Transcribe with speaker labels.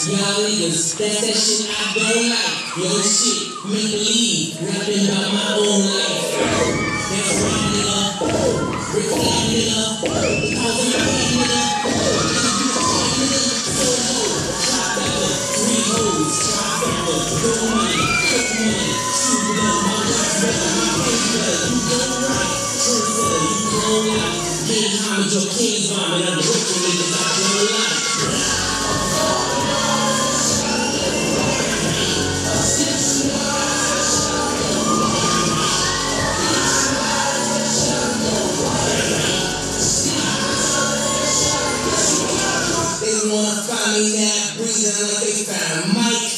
Speaker 1: Y'all niggas, that's that shit I don't like. Yo, shit, make believe, rapping about my own life. That's right, nigga. Rip that nigga. Cause I'm a bad nigga. Three hoes, trifecta, no money, quick money, shoot up, my life better, my paper, you go right, trendsetter, you go right, gain homage, your king's vomit, I'm the rich niggas I don't like. They wanna find me now, breathing like they found Mike.